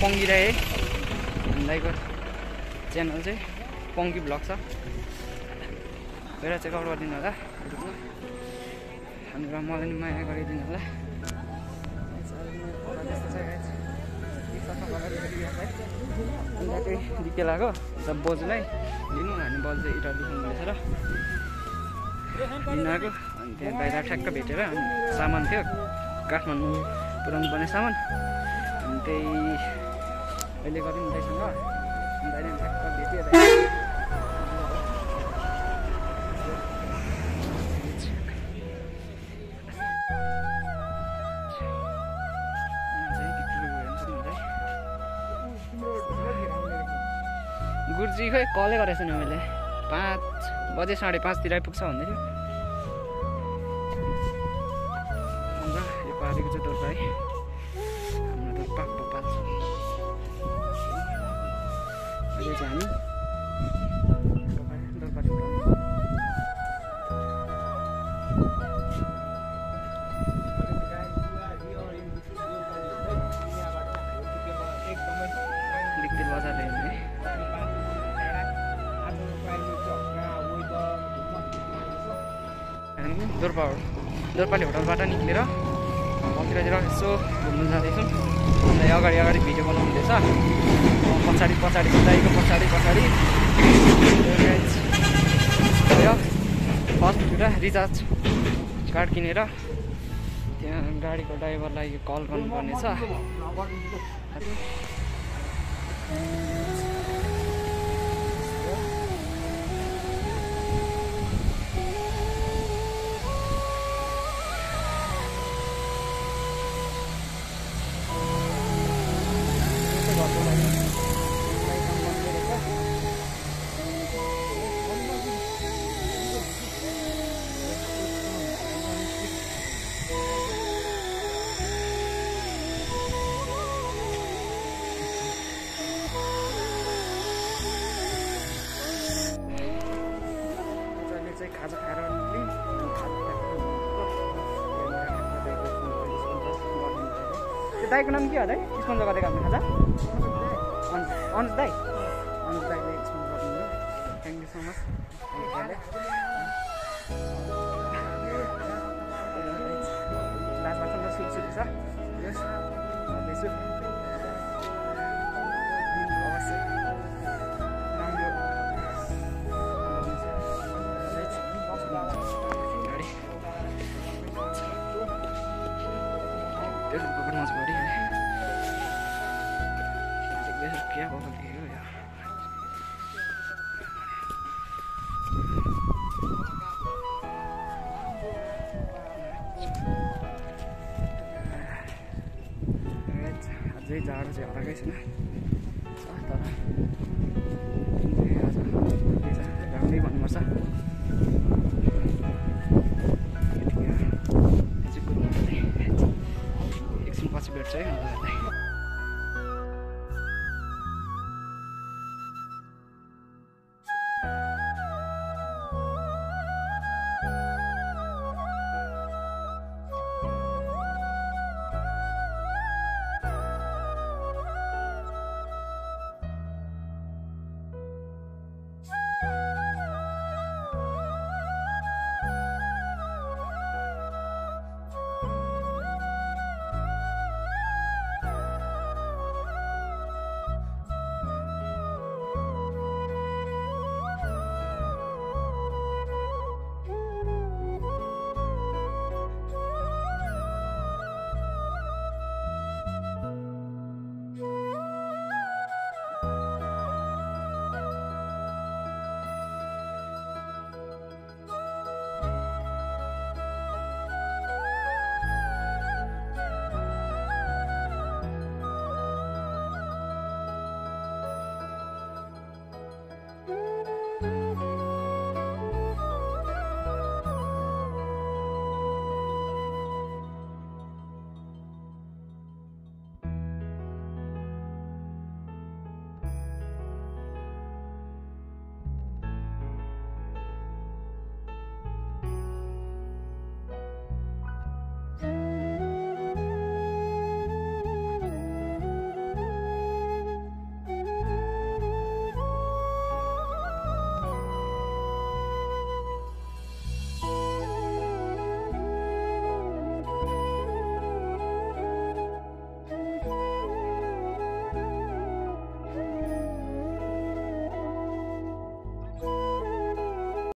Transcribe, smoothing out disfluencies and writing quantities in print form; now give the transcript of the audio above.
पङ्गिराए दाइको channel चाहिँ पङ्गी vlog छ गएर चेकआउट गरिदिनु होला युट्युबमा हामीलाई मलाई नि माया गरिदिनु होला दिक्तेल आएको सब बोजूलाई लिनु हामी बोजू चाहिँ इटा दुखाउनु रहेछ र लिनु आएको अनि त्यहाँ बाहिर ठ्याक्क भेटेर अनि सामान थियो काठमाडौँ पुऱ्याउनु पर्ने सामान अनि त्यही अहिले गऱ्यौँ दाइसँग दाइले ठ्याक्क भेट्यो गुरुजी खोइ कलै गरेको छैन मैले 5 बजे 5:30 तिर आइपुग्छ भन्दै थियो अन्त यो पारेको चाहिँ डोल्पा है हाम्रो डोल्पा भोपाल अहिले चाहिँ हामी डोल्पा दिक्तेल बजार हेर्ने दोर्पाली होटलबाट निक्लेर मन्दिरतिर यसो घुम्नु जाँदैछौँ अन्त अगाडि भिडियो बनाउनु हुँदैछ पछाडि दाइको पछाडि फर्स्ट कुरा रिचार्ज कार्ड किनेर त्यहाँ गाडीको ड्राइभरलाई कल गर्नुपर्नेछ खाजा खाएर त्यो दाइको नाम के हो दाइ स्पोन्सर गरेको हाम्रो खाजा अन्ज दाइ दाइले स्पोन्सर गरिदिनु थ्याङ्क यू सो मच लास्टमा चाहिँ सुटसुटी छ यस भन्दैछु अवश्य राम्रो मजा पऱ्यो क्या हो अझै जाडो चाहिँ हराएकै छैन तर आज घामै भन्नुपर्छ